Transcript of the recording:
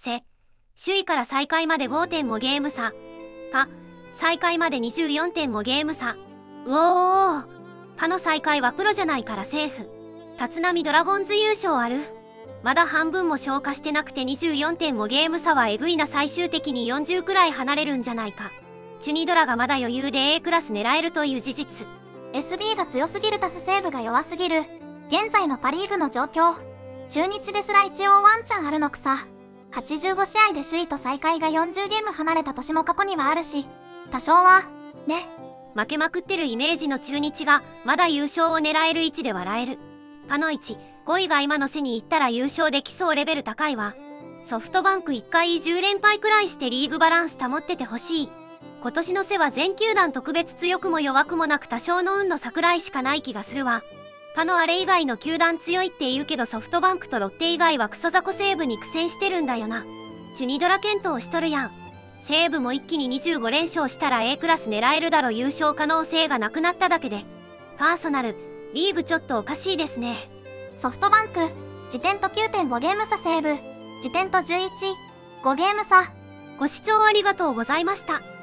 首位から最下位まで 5.5 ゲーム差。最下位まで 24.5 ゲーム差。うおー。パの最下位はプロじゃないからセーフ。立浪ドラゴンズ優勝ある。まだ半分も消化してなくて 24.5 ゲーム差はえぐいな。最終的に40くらい離れるんじゃないか。チュニドラがまだ余裕で A クラス狙えるという事実。 SB が強すぎる足す西武が弱すぎる。現在のパリーグの状況。中日ですら一応ワンチャンあるのくさ。85試合で首位と最下位が40ゲーム離れた年も過去にはあるし、多少はね。 負けまくってるイメージの中日がまだ優勝を狙える位置で笑える。パの1、5位が今の背に行ったら優勝できそう。レベル高いわ。ソフトバンク1回10連敗くらいしてリーグバランス保っててほしい。今年の背は全球団特別強くも弱くもなく多少の運の桜井しかない気がするわ。パのあれ以外の球団強いって言うけどソフトバンクとロッテ以外はクソ雑魚西武に苦戦してるんだよな。チュニドラ検討しとるやん。西武も一気に25連勝したら A クラス狙えるだろ。優勝可能性がなくなっただけで。パーソナル、リーグちょっとおかしいですね。 ソフトバンク、時点と 9.5 ゲーム差。西武、時点と11、5ゲーム差。 ご視聴ありがとうございました。